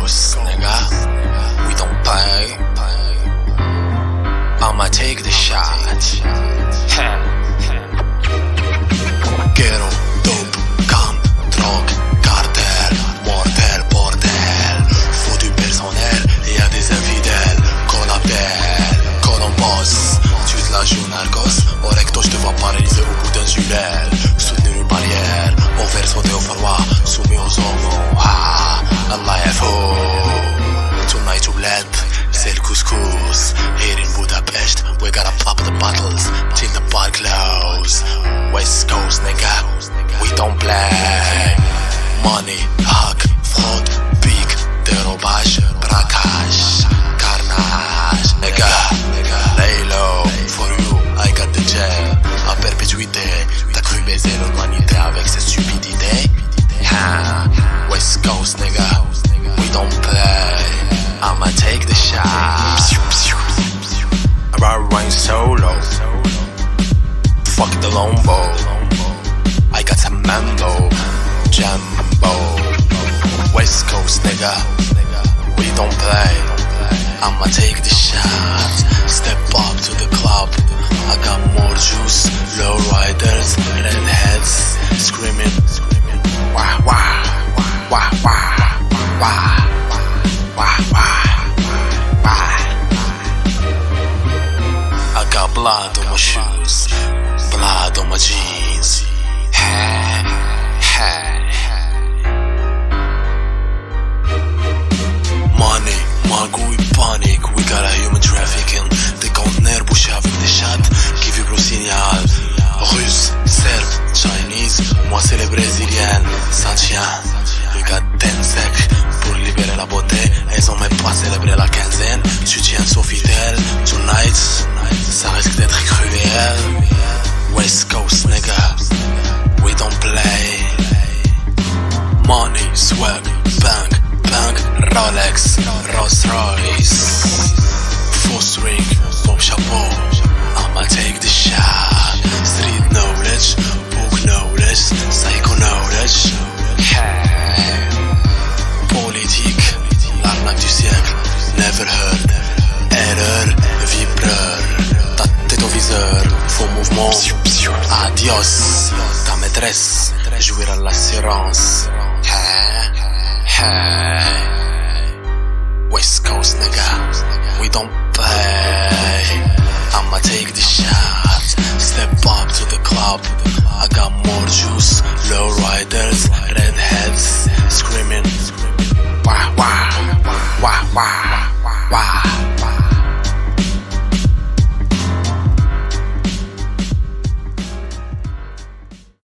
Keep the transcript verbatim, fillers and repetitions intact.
Coast, nigga. We don't play. I'ma take the shot. Ghetto, dope, cam, drogue, cartel, mortel, bordel. Faut du personnel, y'a des infidèles. Qu'on appelle, qu'on en bosse. Tu te la joues narcos. Au recto, je te vois paralysé au bout d'un tunnel. Soutenu une barrière, mon verre sauté au froid. Soumis aux homos, ah, Allah est faux. Tonight you blend, c'est le couscous. Here in Budapest, we gotta pop the bottles till the bar close. West Coast, nigga, we don't play. Money, hug, fraude, pique, dérobage, braquage, carnage, nigga. Lay low, for you, I got the gel. À perpétuité, t'as cru baiser l'humanité avec cette stupidité? Ha, West Coast, nigga, we don't play. I'ma take the shot. I run solo. Fuck the lombo. I got some mambo, jumbo. West Coast, nigga, we don't play. I'ma take the shot. Step up to the club. I got more juice. Low riders, redheads, screaming. Wah wah, wah wah, wah. Wah, wah, wah. I got blood on my shoes, blood on my jeans. Hey, hey. Money, magouille, panique. We got a human trafficking. Des conteneurs bouchés avec des chattes qui vibrent au signal. Russe, serbe, Chinese. Moi c'est les brésiliennes, ça tient. We got ten sec pour libérer la beauté. Elles ont même pas célébré la quinzaine. Tu tiens Sofitel, tonight, ça risque d'être cruel. West Coast, nigga, we don't play. Money, swag, bang, bang, Rolex, Rolls Royce. Fausse ring, beau chapeau, I'ma take the shot. Street knowledge, book knowledge, psycho knowledge. Hey. Politique, l'arnaque du siècle, never heard. Erreur, vibreur, ta tête au viseur, faux mouvement, adios. Ta maîtresse, jouir à l'assurance. Hey, hey. West Coast, nigga, we don't play. I'ma take the shot. Step up to the club. I got more juice. Low riders, redheads, screaming. Wah wah, wah wah, wah.